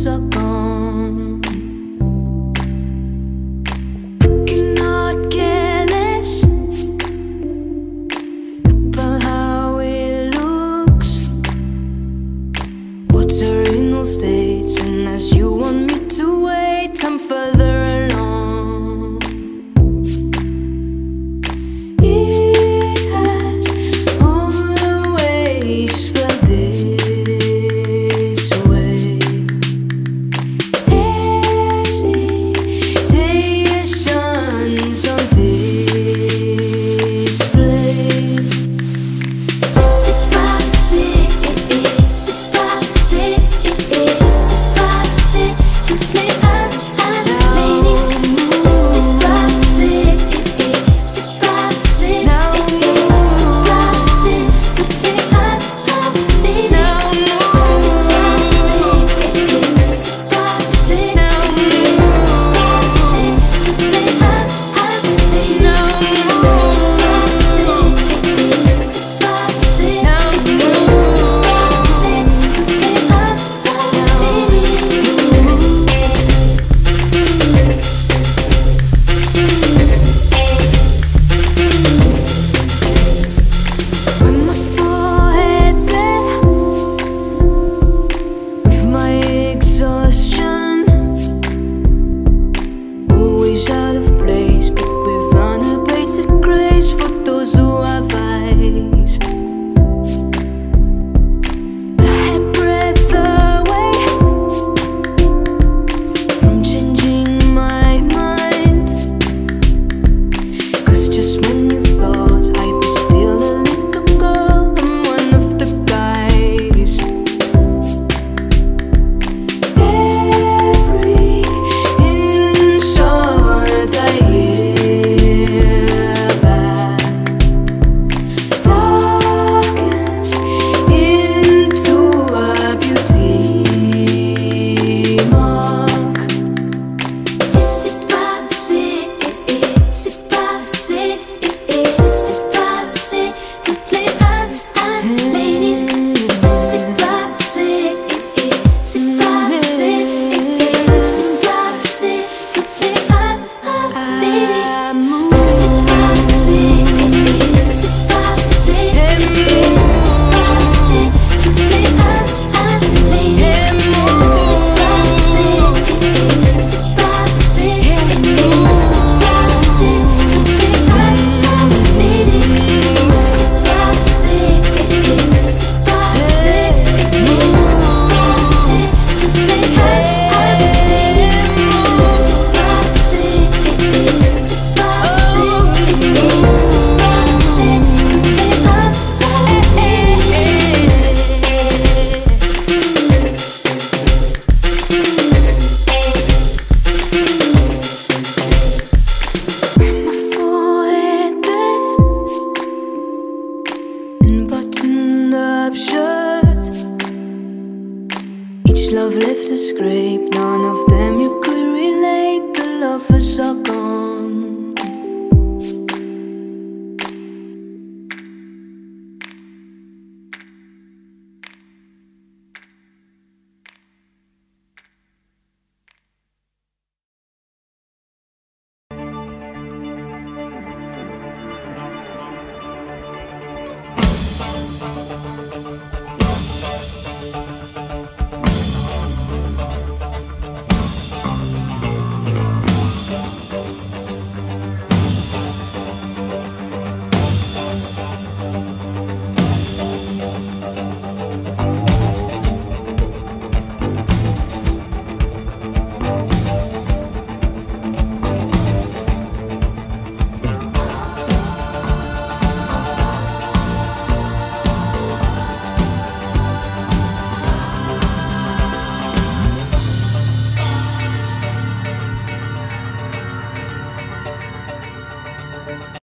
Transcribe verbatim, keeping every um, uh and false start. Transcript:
lovers are gone. I cannot care less about how it looks, what's our inner states, and as you want me to wait, I'm further along. It has always felt this way. Hesitations on display. C'est passé, c'est passé, c'est passé. Toutes les ladies. C'est passé, c'est passé, c'est passé. Toutes les ladies. C'est passé, c'est out of place, but we found a basic grace for those who have eyes. I had breath away from changing my mind, 'cause just when you thought I'd be still a little girl, I'm one of the guys. Every insult I hear back darkens into a beauty mark. C'est passé, c'est passé, c'est passé. Toutes les ladies. C'est passé, c'est passé, c'est passé. Toutes les ladies. C'est passé, c'est passé, c'est passé. Toutes les ladies. C'est passé, c'est passé, toutes les ladies. Shirt. Each love left a scrape, none of them you could relate. The lovers are gone.